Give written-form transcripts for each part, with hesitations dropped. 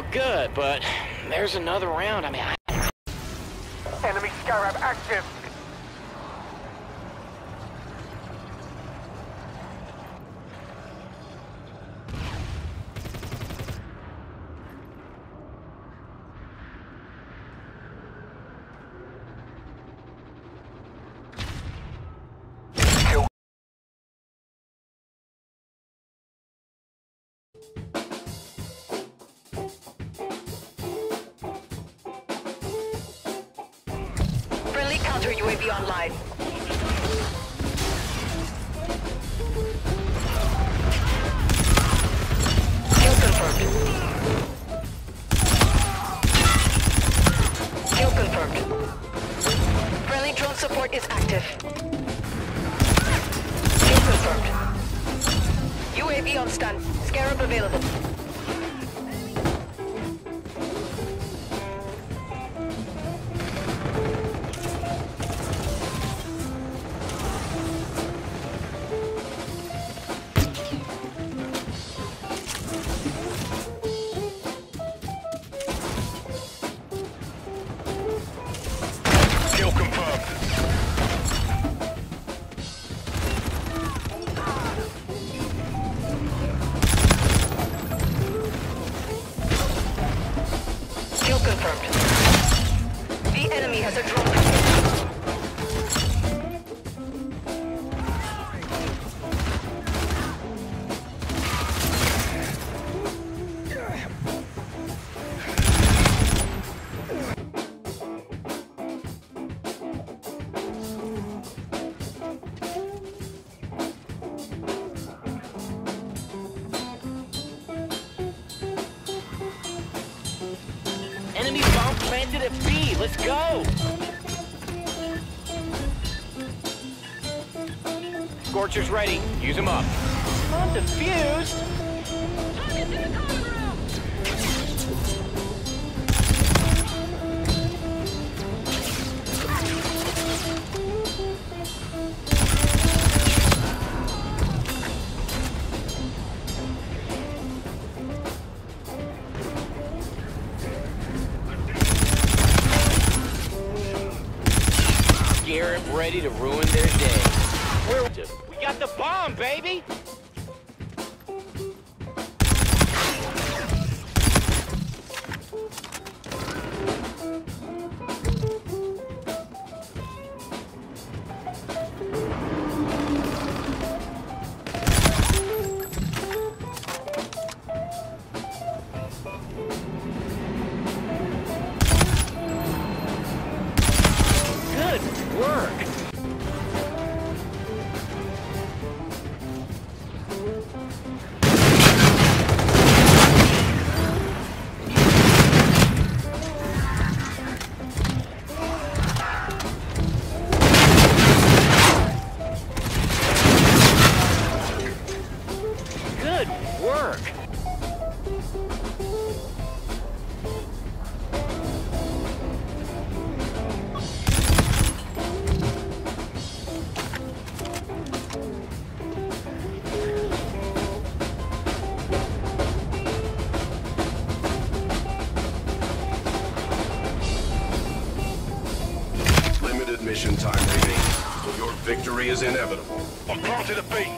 Good, but there's another round. I mean, Enemy Scarab active. Friendly counter UAV online. Kill confirmed. Kill confirmed. Friendly drone support is active. Kill confirmed. UAV on stun. Scarab available. Kill confirmed. Kill confirmed. The enemy has a drone. enemy bomb planted at B. Let's go. Scorcher's ready. Use them up. I'm defused. Target's in the common room. Garrett ready to ruin their day. We got the bomb, baby! Good work! Good work! Limited mission time remaining. Your victory is inevitable. I'm planted a B.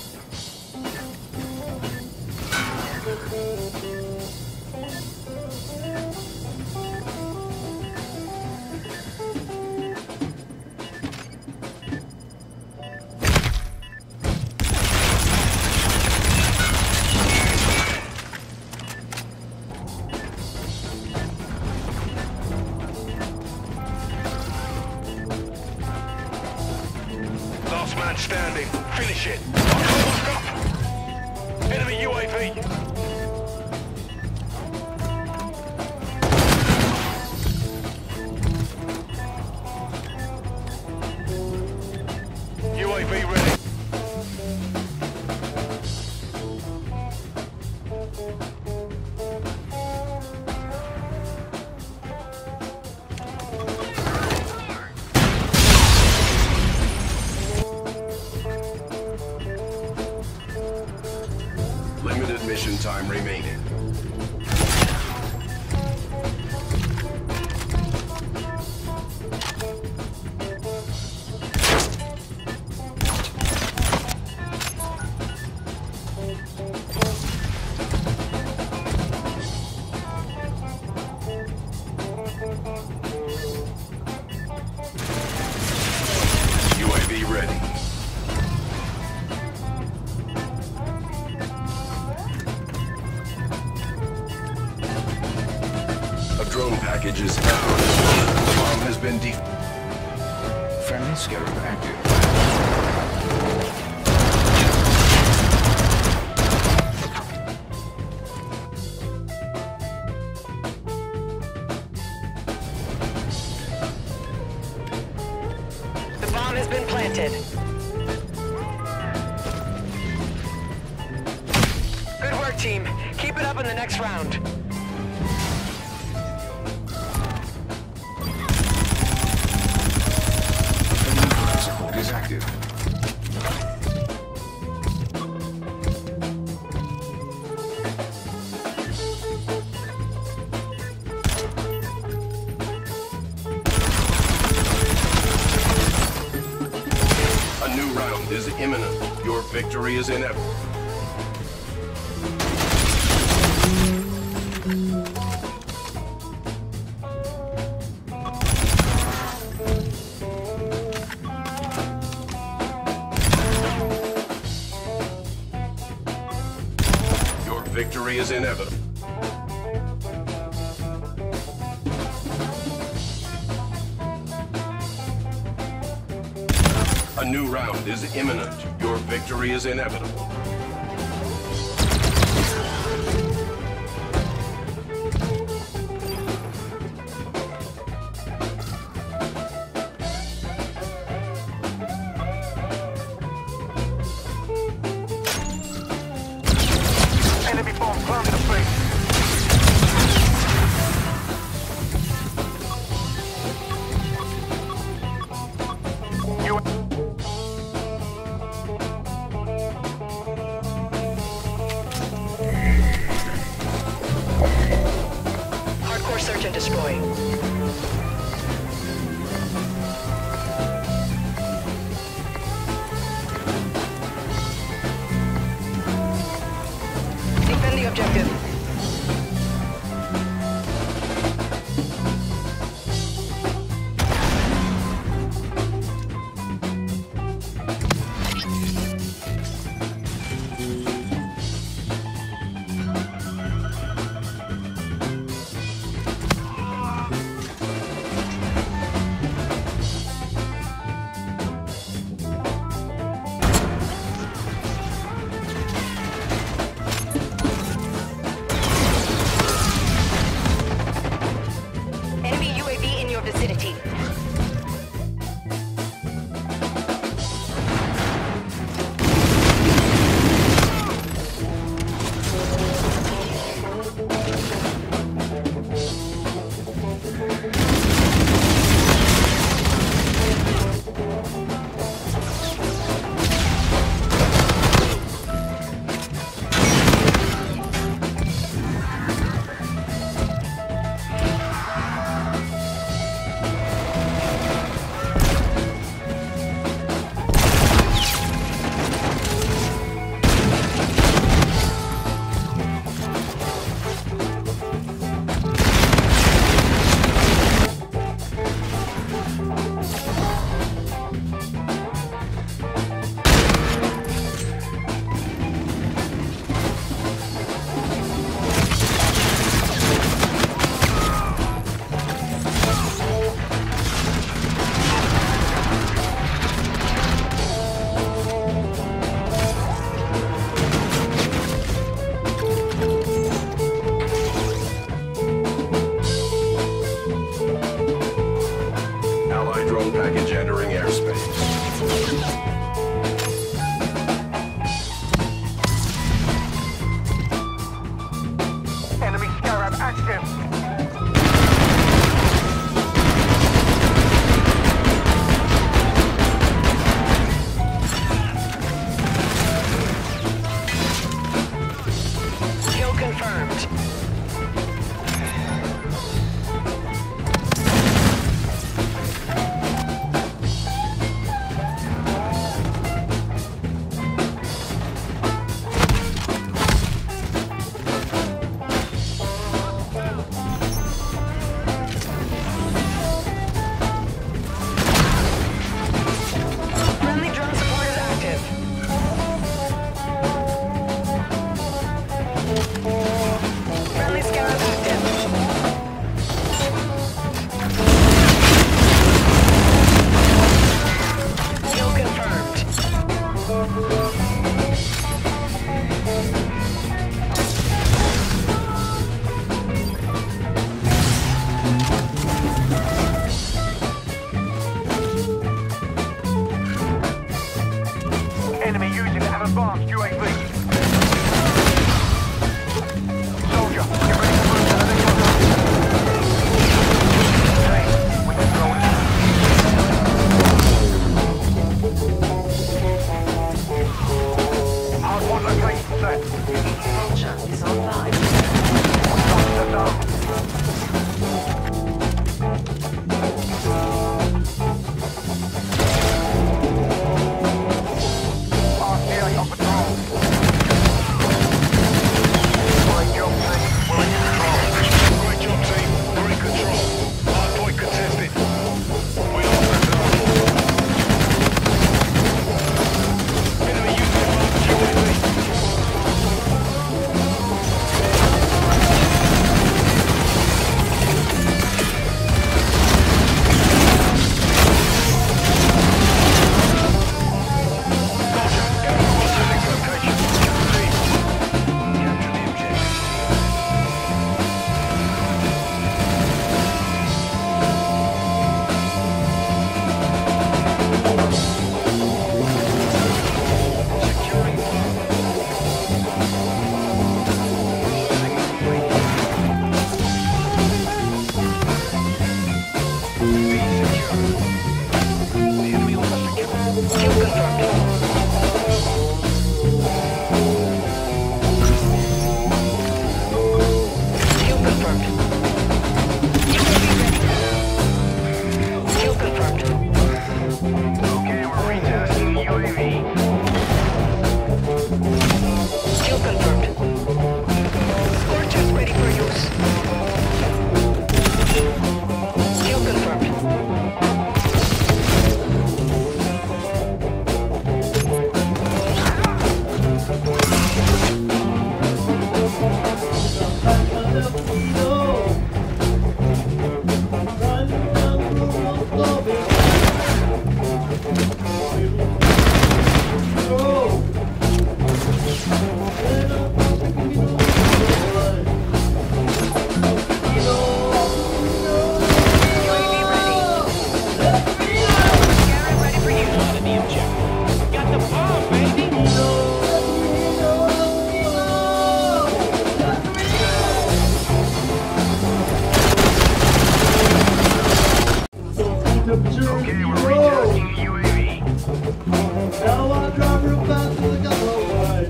Last man standing. Finish it. Lock up. Enemy UAV. UAV ready. Limited mission time drone package is down. The bomb has been Friendly Scarab active. The bomb has been planted. Good work, team. Keep it up in the next round. Friendly support is active. A new round is imminent. Your victory is inevitable. Your victory is inevitable. A new round is imminent. Your victory is inevitable. Enemy bomb planted a place. You Hardcore search and destroy. Defend the objective. Enemy UAV in your vicinity. Allied drone package entering airspace. enemy Scarab active. Kill confirmed. Okay, we're retasking the UAV. I don't want to drive real fast to the gun.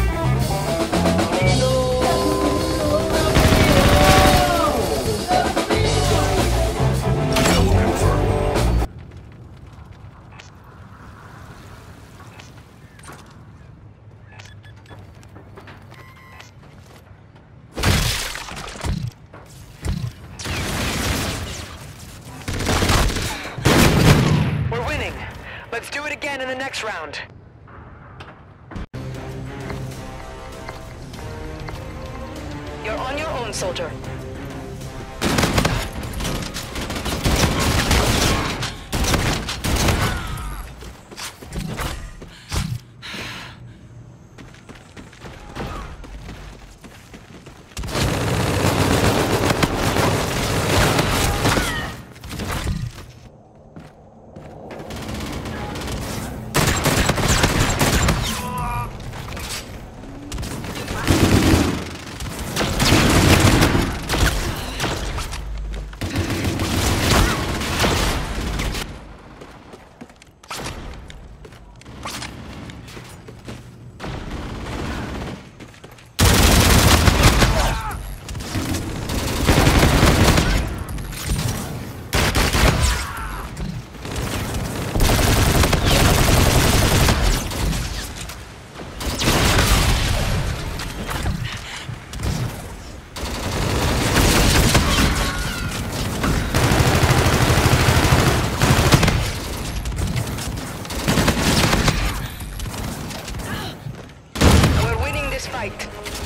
Kill confirmed. We're winning. Let's do it again in the next round. You're on your own, soldier. Fight.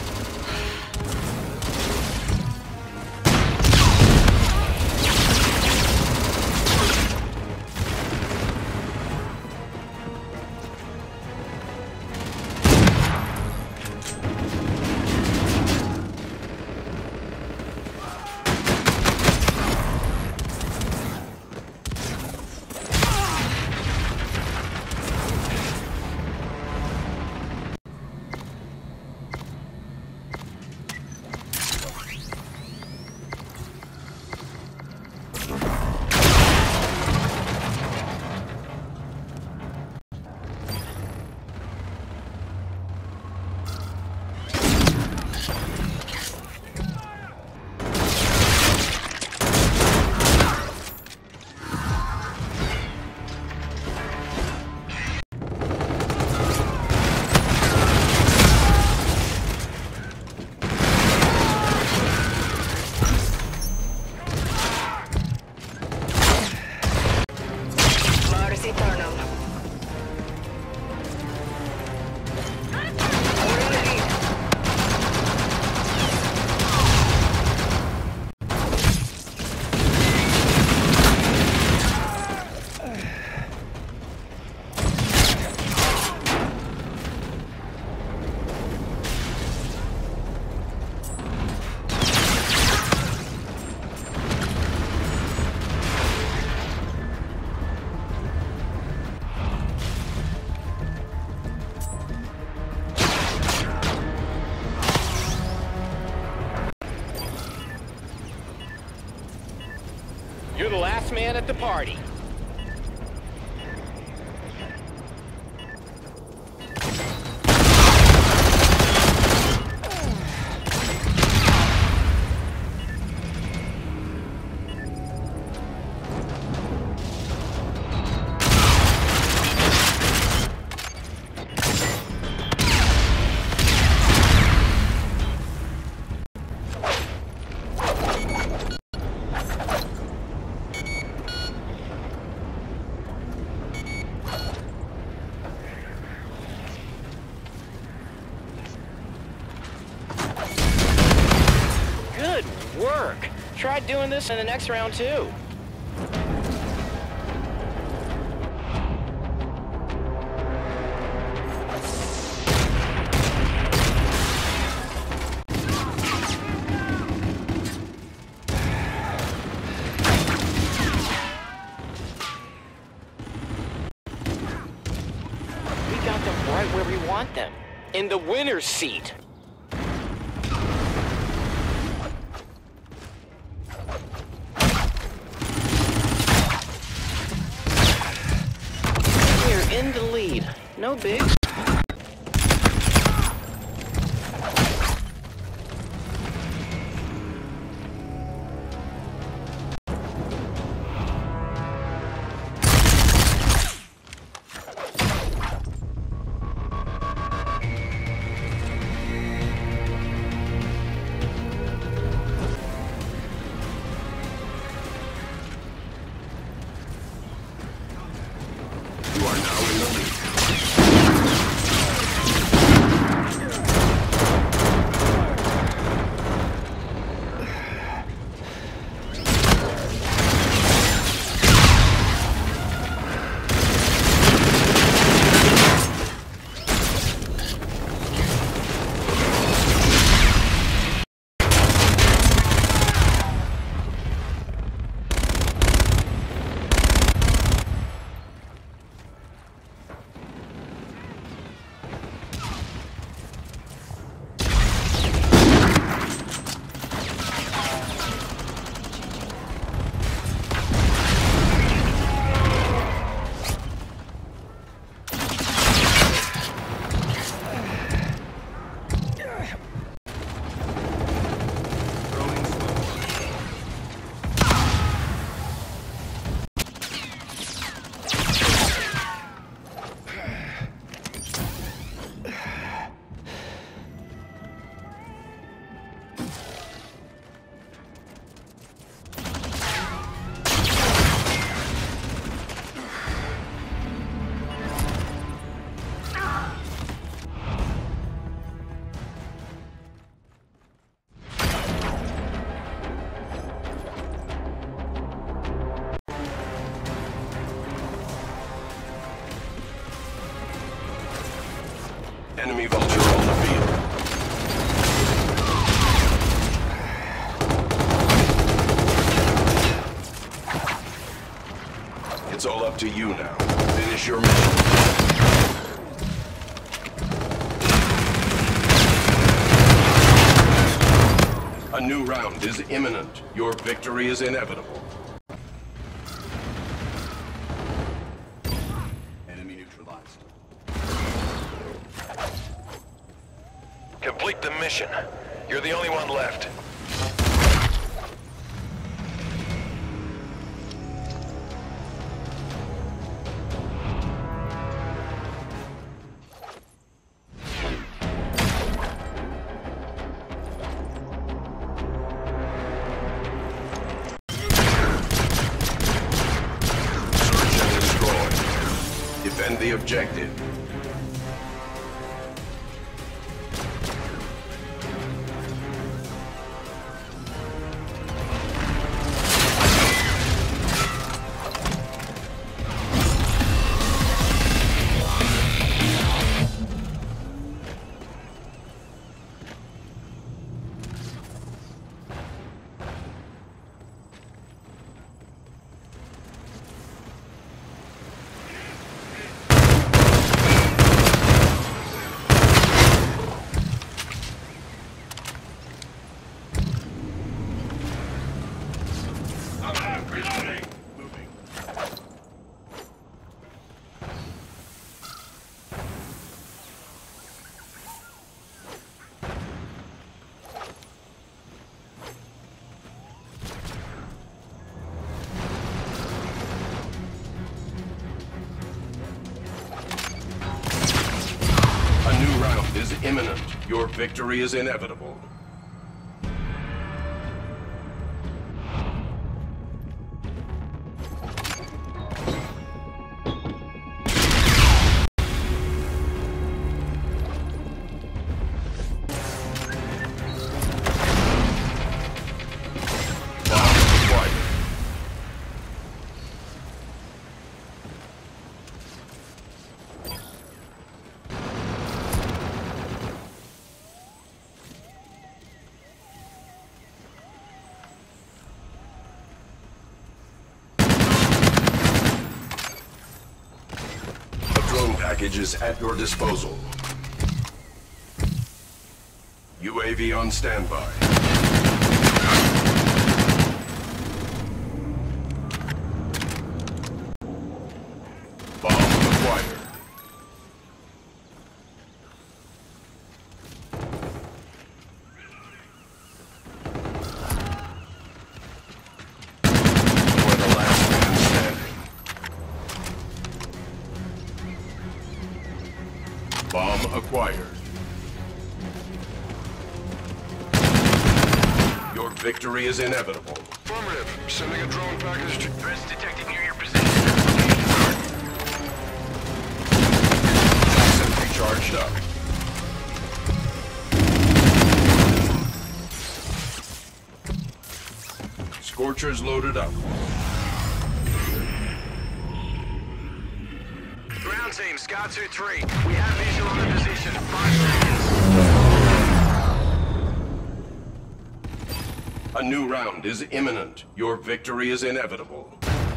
You're the last man at the party. Good work. Try doing this in the next round, too. We got them right where we want them. In the winner's seat. No big. You are now in the lead. Enemy vulture on the field. It's all up to you now. Finish your mission. A new round is imminent. Your victory is inevitable. Enemy neutralized. Complete the mission. You're the only one left. Search and destroy. Defend the objective. A new round is imminent. Your victory is inevitable. Package is at your disposal. UAV on standby. Bomb acquired. acquired. Your victory is inevitable. Affirmative. Sending a drone package to... Threats detected near your position. Sentry charged up. Scorchers loaded up. Ground team, Scar 2-3. We have visual on the position. 5 seconds. A new round is imminent. Your victory is inevitable.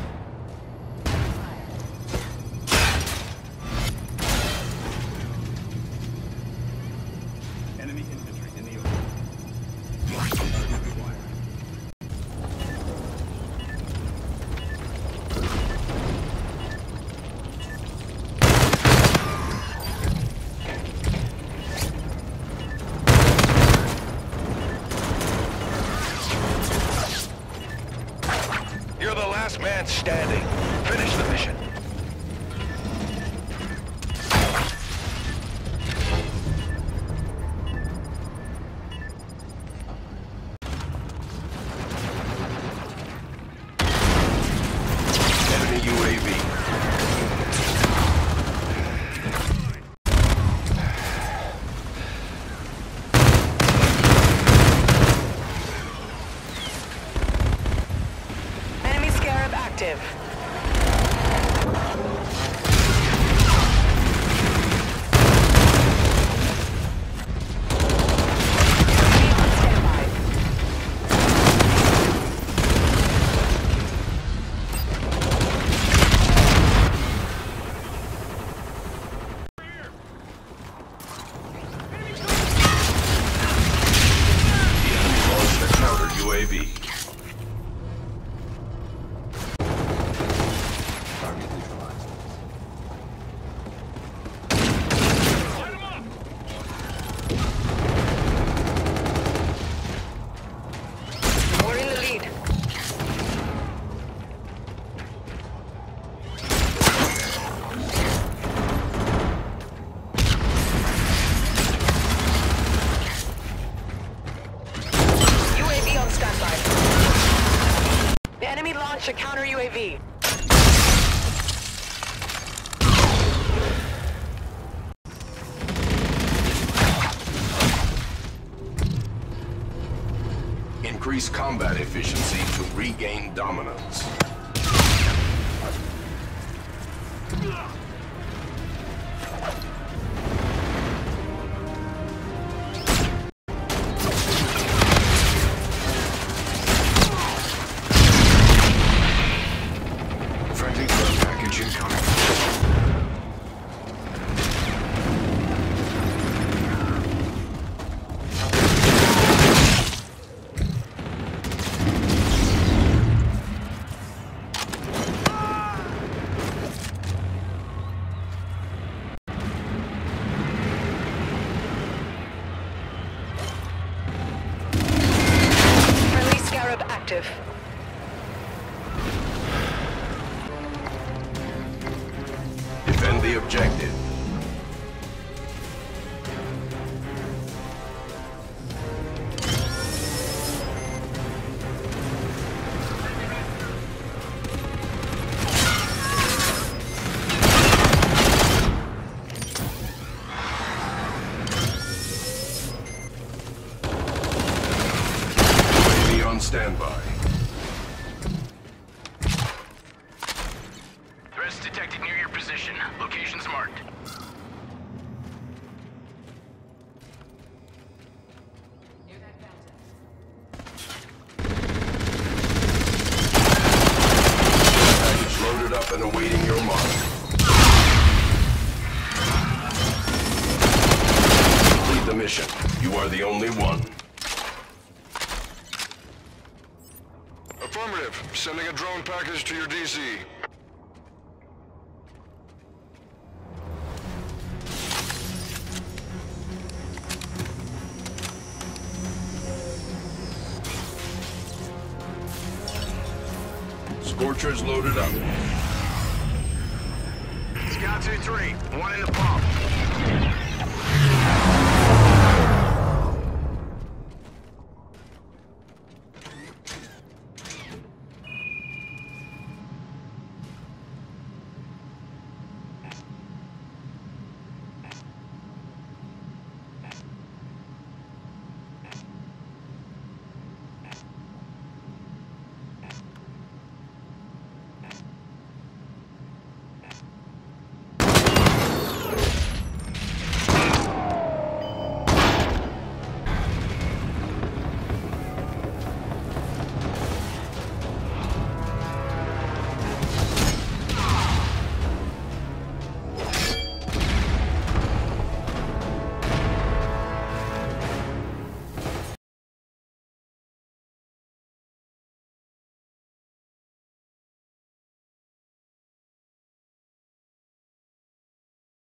Enemy infantry in the open. You're the last man standing. Finish the mission. Enemy UAV. Enemy Scarab active. Be on standby. The enemy launched a counter UAV. Target neutralized. We're in the lead. UAV on standby. The enemy launched a counter UAV. Increase combat efficiency to regain dominance. Friendly drone package incoming. Friendly Scarab active. Defend the objective. UAV on standby. Threats detected near your position. Locations marked. Package loaded up and awaiting your mark. Complete the mission. You are the only one. Affirmative. Sending a drone package to your DC. Scorchers loaded up. Scout 2-3. One in the pump.